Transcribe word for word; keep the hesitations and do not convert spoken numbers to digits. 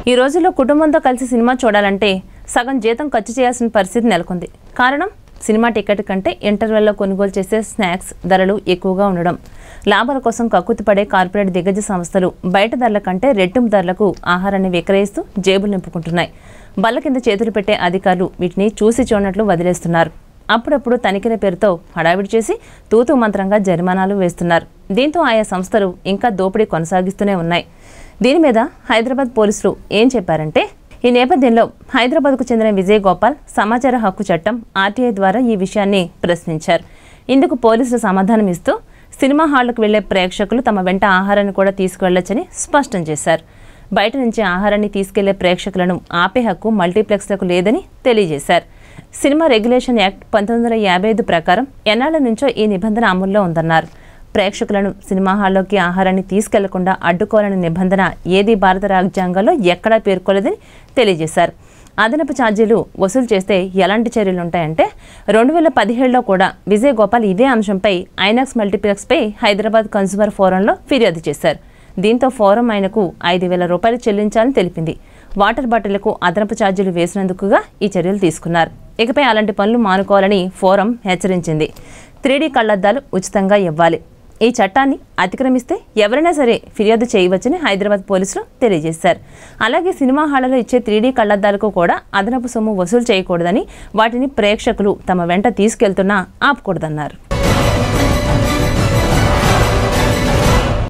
ఈ రోజుల్లో కుటుంబంతో కలిసి సినిమా చూడాలంటే సగం జీతం ఖర్చు చేయాల్సిన పరిస్థితి నెలకొంది. కారణం సినిమా టికెట్ కంటే ఇంటర్వెల్లో కొనుగోలు చేసే స్నాక్స్ ధరలు ఎక్కువగా ఉండడం. లాభాల కోసం కక్కుతిపడే కార్పొరేట్ దిగ్గజ సంస్థలు బయట ధరల కంటే రెట్టింపు ధరలకు ఆహారాన్ని విక్రయిస్తూ జేబులు నింపుకుంటున్నాయి. బల్ల కింద చేతులు పెట్టే అధికారులు వీటిని చూసి చూడనట్లు వదిలేస్తున్నారు. అప్పుడప్పుడు తనిఖీల పేరుతో హడావిడి చేసి తూతూ మంత్రంగా జరిమానాలు వేస్తున్నారు. దీంతో ఆయా సంస్థలు ఇంకా దోపిడీ కొనసాగిస్తూనే ఉన్నాయి. దీని మీద హైదరాబాద్ పోలీసులు ఏం చెప్పారంటే, ఈ నేపథ్యంలో హైదరాబాద్కు చెందిన విజయ్ గోపాల్ సమాచార హక్కు చట్టం ఆర్టీఐ ద్వారా ఈ విషయాన్ని ప్రశ్నించారు. ఇందుకు పోలీసులు సమాధానం ఇస్తూ సినిమా హాళ్లకు వెళ్లే ప్రేక్షకులు తమ వెంట ఆహారాన్ని కూడా తీసుకువెళ్లొచ్చని స్పష్టం చేశారు. బయట నుంచి ఆహారాన్ని తీసుకెళ్లే ప్రేక్షకులను ఆపే హక్కు మల్టీప్లెక్స్లకు లేదని తెలియజేశారు. సినిమా రెగ్యులేషన్ యాక్ట్ పంతొమ్మిది వందల యాభై ఐదు ప్రకారం ఎన్నాళ్ల నుంచో ఈ నిబంధన అమల్లో ఉందన్నారు. ప్రేక్షకులను సినిమా హాల్లోకి ఆహారాన్ని తీసుకెళ్లకుండా అడ్డుకోవాలనే నిబంధన ఏది భారత రాజ్యాంగంలో ఎక్కడా పేర్కొలేదని తెలియజేశారు. అదనపు ఛార్జీలు వసూలు చేస్తే ఎలాంటి చర్యలు ఉంటాయంటే, రెండు వేల పదిహేడులో కూడా విజయ్ గోపాల్ ఇదే అంశంపై ఐనాక్స్ మల్టీప్లెక్స్పై హైదరాబాద్ కన్స్యూమర్ ఫోరంలో ఫిర్యాదు చేశారు. దీంతో ఫోరం ఆయనకు ఐదు వేల రూపాయలు చెల్లించాలని తెలిపింది. వాటర్ బాటిళ్లకు అదనపు ఛార్జీలు వేసినందుకుగా ఈ చర్యలు తీసుకున్నారు. ఇకపై అలాంటి పనులు మానుకోవాలని ఫోరం హెచ్చరించింది. త్రీడీ కళ్లద్దాలు ఉచితంగా ఇవ్వాలి. ఈ చట్టాన్ని అతిక్రమిస్తే ఎవరైనా సరే ఫిర్యాదు చేయవచ్చని హైదరాబాద్ పోలీసులు తెలియజేశారు. అలాగే సినిమా హాళ్లలో ఇచ్చే త్రీడీ కళ్లద్దాలకు కూడా అదనపు సొమ్ము వసూలు చేయకూడదని, వాటిని ప్రేక్షకులు తమ వెంట తీసుకెళ్తున్నా ఆపకూడదన్నారు.